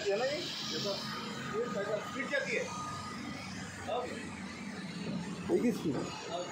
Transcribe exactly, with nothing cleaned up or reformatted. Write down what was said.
जाती है ना ये स्पीड जाती है। एक ही स्पीड